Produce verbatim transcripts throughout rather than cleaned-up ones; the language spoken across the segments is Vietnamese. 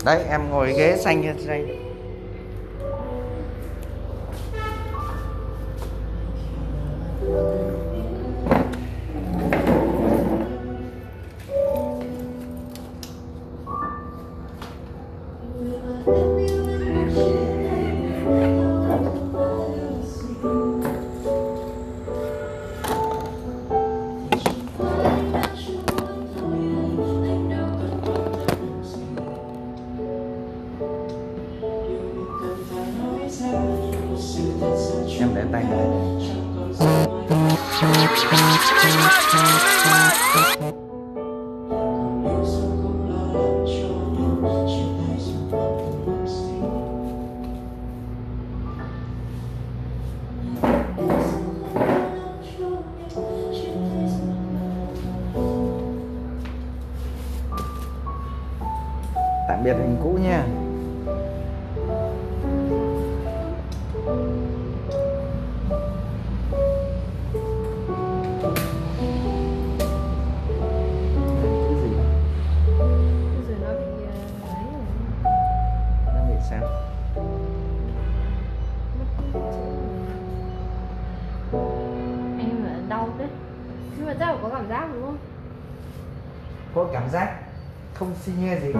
Đấy em ngồi ghế xanh như thế này. Em để tay này. Tạm biệt hình cũ nha. Sao? Em ở đau đấy. Nhưng mà chắc là có cảm giác đúng không? Có cảm giác không xi nhê gì.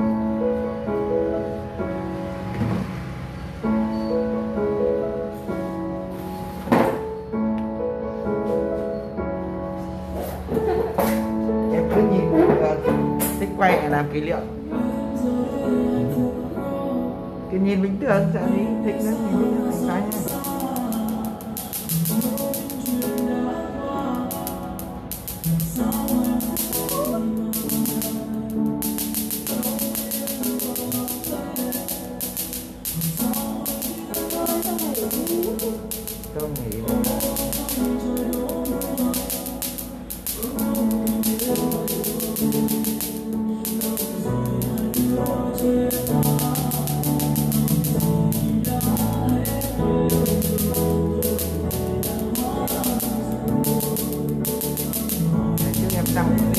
Em cứ nhìn uh, thích quay để làm kỷ niệm. Cứ nhìn bình thường sẽ đi thích lắm, nhìn thích cái nha. Không nghĩ chứ em chăm gì.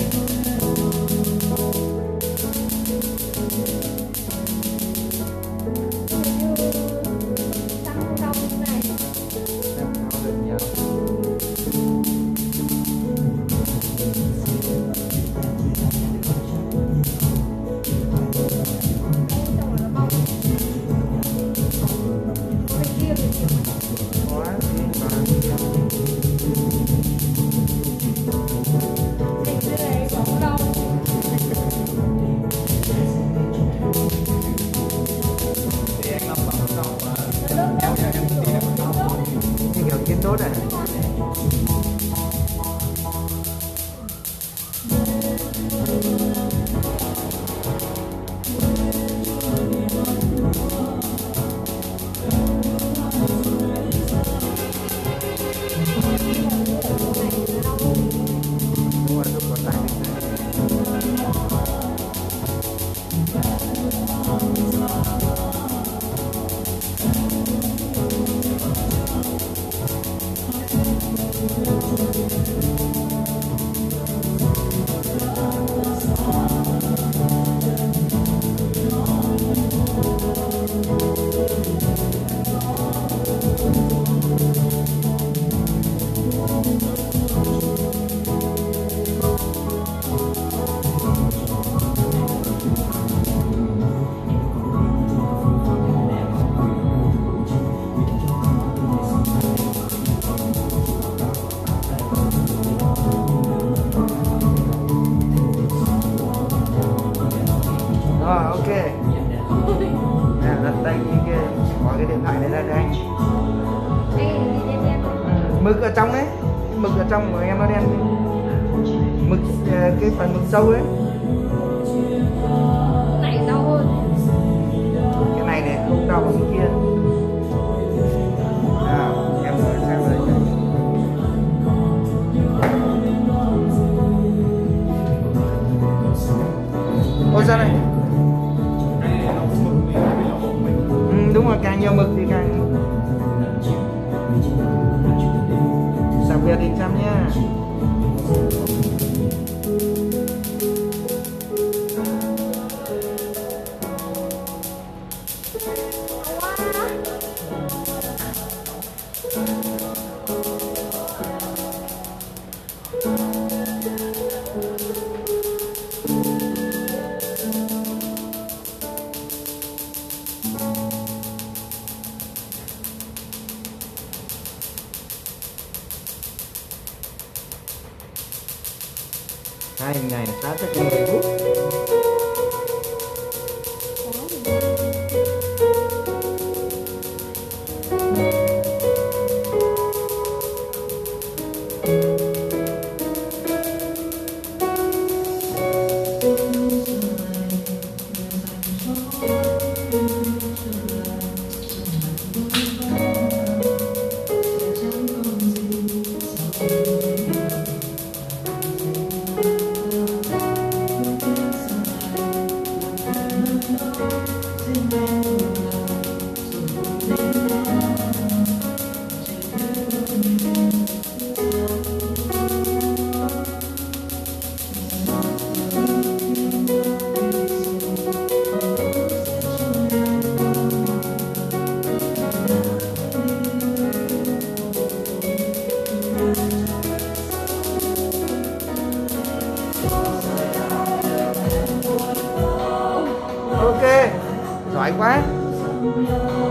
Kiến tốt này. Rồi ok. Nè đặt tay như kia, bỏ cái điện thoại này ra cho anh. Mực ở trong đấy, mực ở trong của em nó đen. Mực cái phần mực sâu ấy. Này đau hơn. Cái này này không đau bằng cái kia. Nào, em rồi xem rồi. Ôi ra đây. Ừ, đúng rồi, càng nhiều mực thì càng đặc biệt hình xăm nha. kênh này là sát với kênh Facebook. Ok, giỏi quá.